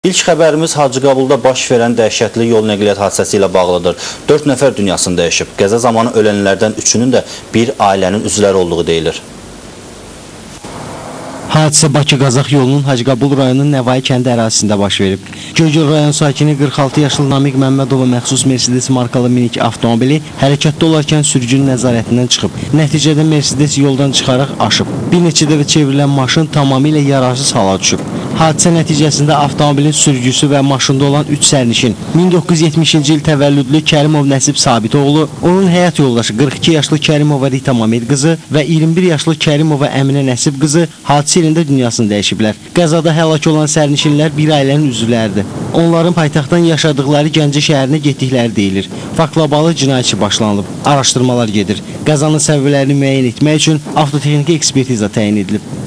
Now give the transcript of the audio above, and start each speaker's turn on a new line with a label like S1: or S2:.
S1: İlk xəbərimiz Hacıqabulda baş verən dəhşətli yol nəqliyyat hadisəsi ilə bağlıdır. 4 nəfər dünyasını dəyişib. Qəza zamanı ölənlərdən 3-ünün də bir ailənin üzvləri olduğu deyilir.
S2: Hadisə Bakı-Qazax yolunun Hacıqabul rayonunun Nəvai kəndi ərazisində baş verib. Göygöl rayon sakini 46 yaşlı Namiq Məmmədova məxsus Mercedes markalı minik avtomobili hərəkətdə olarkən sürücünün nəzarətindən çıxıb. Nəticədə Mercedes yoldan çıxaraq aşıb. Bir neçə dəfə çevrilən maşın tamamilə yararsız hala düşüb. Hadisə nəticəsində avtomobilin sürücüsü və maşında olan 3 sərnişin 1970-ci il təvəllüdlü Kərimov Nəsib Sabitoğlu, onun həyat yoldaşı 42 yaşlı Kərimova Rita Mamed qızı və 21 yaşlı Kərimova Əminə Nəsib qızı hadisə yerində dünyasını dəyişiblər. Qəzada həlak olan sərnişinlər bir ailənin üzvləridir. Onların paytaxtdan yaşadıkları Gəncə şəhərinə getdikləri deyilir. Faktla bağlı cinayət işi başlanılıb. Araşdırmalar gedir. Qəzanın səbəblərini müəyyən etmək üçün avtotexniki ekspertiza təyin edilib.